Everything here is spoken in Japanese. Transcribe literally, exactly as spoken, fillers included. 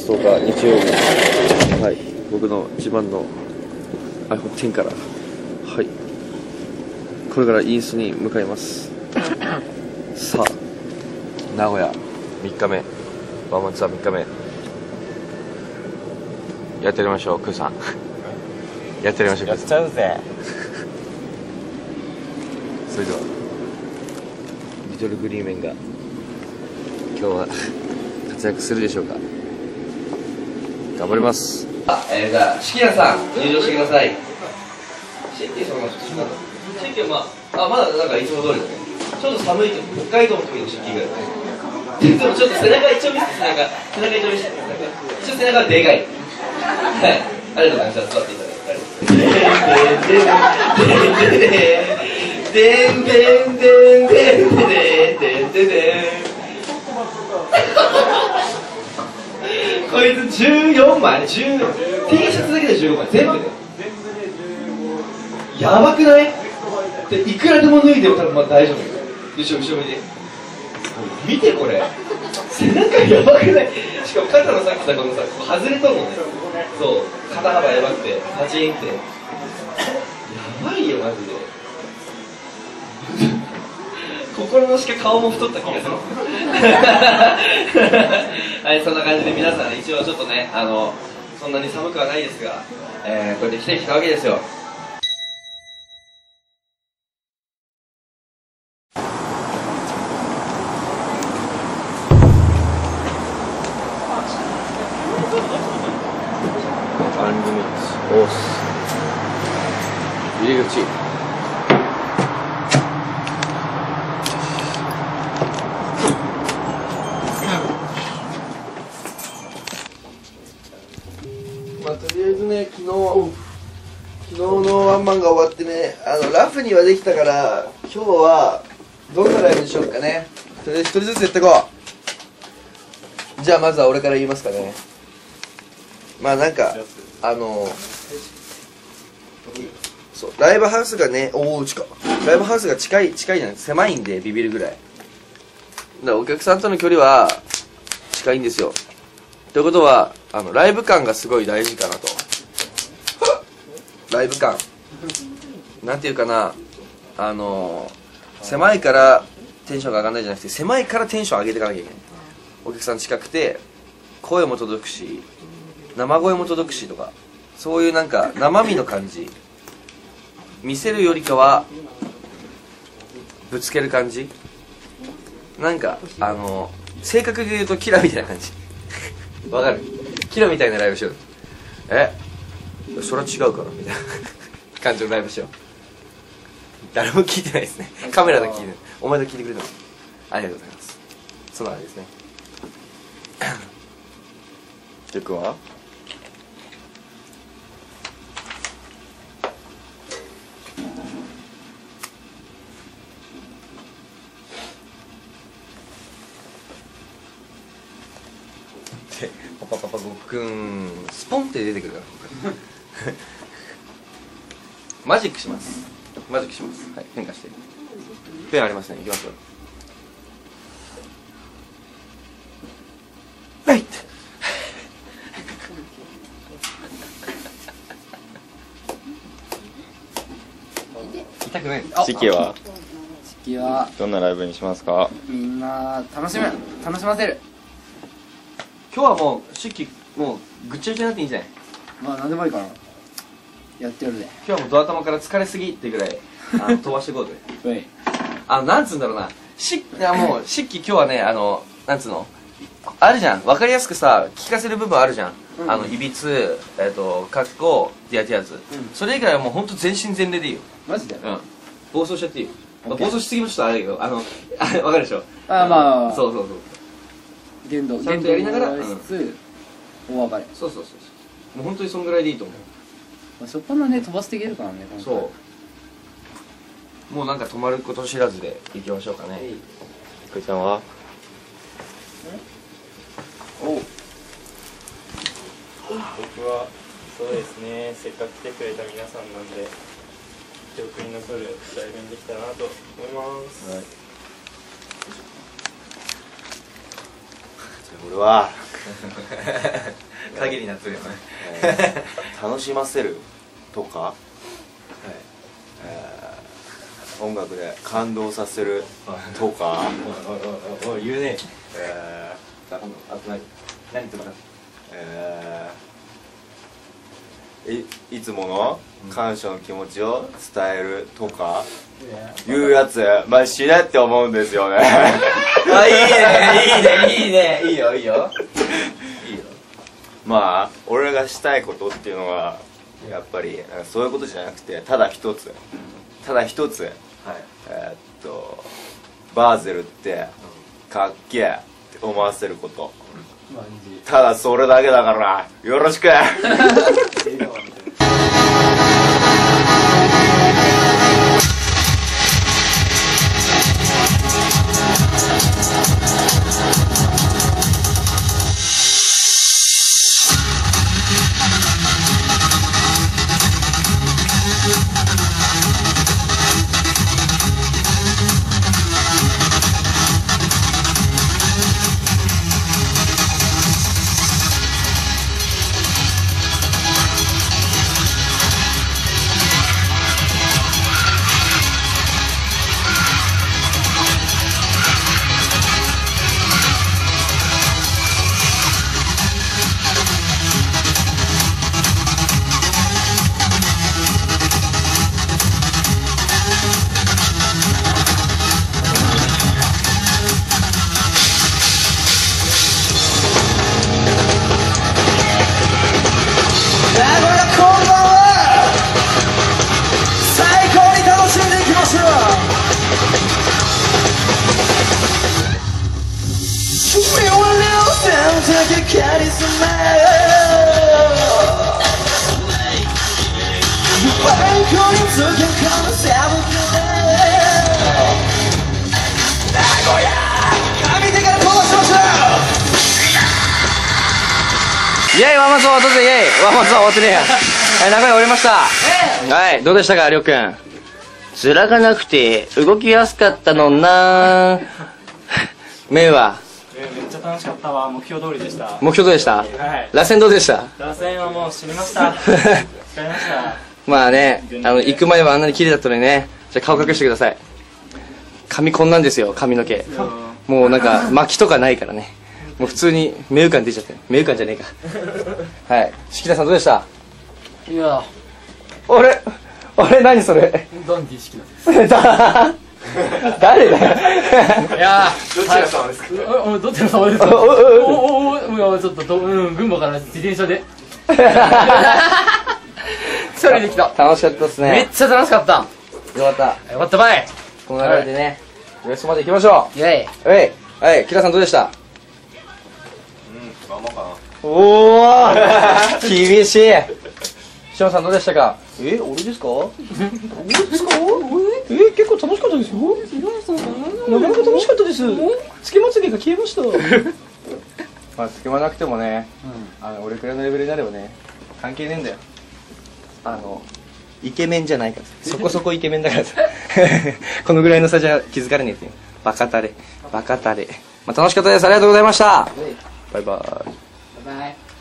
つとおか日曜日、はい、僕の自慢の アイフォンテン から、はい、これからインスに向かいます。さあ、名古屋みっかめ、ワンマンツアーみっかめ、やってやりましょう、クーさん。やってやりましょう、 やっちゃうぜ。 それでは、リトルグリーメンが今日は活躍するでしょうか。頑張ります。あ、えー、じゃあシキラさん入場してください。シキラさんがちょっとしまった。シキラまああまだなんかいつも通りだね。ちょっと寒いと北海道の時のシキが。でもちょっと背中一応見せて、背中背中一応見せて、ちょっと背中がでかい。はい、ありがとうございます。座っていただいて。でんでんでんでんでんでんでんでんでん。こいつじゅうよんまい、じゅう T シャツだけでじゅうごまい、全部でやばくない？でいくらでも脱いでも多分まあ大丈夫。後ろ後ろ見て見て、これ背中やばくない？しかも肩のさっきさ、このさ外れとんのね。そう、肩幅やばくてパチンってやばいよマジで。心のしか顔も太った気がする。はい、そんな感じで皆さん一応ちょっとね、あのそんなに寒くはないですが、えー、こうやって着てきたわけですよ。アンリミットオース入り口。まあ、とりあえずね、昨日昨日のワンマンが終わってね、あのラフにはできたから、今日はどんなライブにしようかね。とりあえず一人ずつやっていこう。じゃあまずは俺から言いますかね。まあなんかあのそう、ライブハウスがね、おお近い、ライブハウスが近い近いじゃない、狭いんでビビるぐらいだからお客さんとの距離は近いんですよ。ということはあのライブ感がすごい大事かなと。ライブ感なんていうかな、あの狭いからテンションが上がらないじゃなくて、狭いからテンション上げていかなきゃいけない。お客さん近くて声も届くし生声も届くしとか、そういうなんか生身の感じ見せるよりかはぶつける感じ、なんかあの正確に言うとキラみたいな感じ。わかる？キラみたいなライブしよう。えそれは違うからみたいな感じのライブしよう。誰も聞いてないですね。カメラだけ聞いてる。お前だけ聞いてくれたの。ありがとうございます。そんな感じですね。曲はでパパパパごっくんスポンって出てくるからマジックします。マジックします。はい、変化してペンありますね。いきますよ。はい。痛くない。 時期は時期はどんなライブにしますか？ みんな楽しむ楽しませる。 今日はもう四季もうぐっちゃぐちゃになっていいんじゃない？ まあ何でもいいかな。やってやるぜ。 今日はもうドア頭から疲れすぎってぐらいあの飛ばしていこうぜ。 うい。 あのなんつうんだろうな、しいやもう四季今日はね、あのなんつうのあるじゃん、分かりやすくさ聞かせる部分あるじゃん、うん、あのいびつ、えーとかっこディアティアーズ、うん、それ以外はもうほんと全身全霊でいいよ。 マジで？ うん、暴走しちゃっていいよ。まあ、暴走しすぎもちょっとあれだけど、あのあれ分かるでしょ。 ああまあそうそうそう、 限度ちゃんとやりながら限度しつつ、うん、大暴れ。 そうそうそうそう、もう本当にそんぐらいでいいと思う。 まあ、そこのね飛ばしていけるからね。 そうもうなんか止まること知らずでいきましょうかね。 くーちゃんは？ お僕はそうですね、せっかく来てくれた皆さんなんで記憶に残るライブにできたらなと思います。 はい、 俺は限りなってるよね、 えー楽しませるとか、はいえー音楽で感動させるとか、 おいおいおい言うねえーあと何何言ってもらうえーいいつもの感謝の気持ちを伝えるとかいうやつ、まあしないって思うんですよね。 あ、いいねいいねいいねいいよいいよいいよ。 まあ俺がしたいことっていうのはやっぱりそういうことじゃなくて、ただ一つただ一つ、 はい、 えーっとバーゼルってかっけえって思わせること、ただそれだけだからよろしく。 イェイワンマンツ終わったぜイェイワンマンツ終わってねえやはい中身終わりましたはいどうでしたかりょうくん面がなくて動きやすかったのなメイはめっちゃ楽しかったわ。目標通りでした。 目標どうでしたはい螺旋どうでした螺旋はもう死にました疲れましたまあねあの行く前はあんなに綺麗だったのにねじゃあ顔隠してください髪こんなんですよ髪の毛もうなんか巻きとかないからねもう普通に目浮かん出ちゃって目浮かんじゃねえかはい敷田さんどうでしたいやあれあれ何それダンディ式なんですだ誰だよいやどちら様ですかおおどっちの様ですかおおおおおおちょっととうん群馬から自転車で一人で来た楽しかったですねめっちゃ楽しかったよかったよかったばいこの流れでねウエストまで行きましょイェイうはいはいキラさんどうでしたうん頑張ろうかな。 おお厳しいションさんどうでしたかえ俺ですか俺ですかえ結構楽しかったですよなかなか楽しかったですつけまつげが消えましたまあつけまなくてもね、あの俺くらいのレベルになればね関係ねえんだよあのイケメンじゃないからそこそこイケメンだからさこのぐらいの差じゃ気づかれねえっていうバカタレバカタレまあ楽しかったですありがとうございましたバイバイバイバイ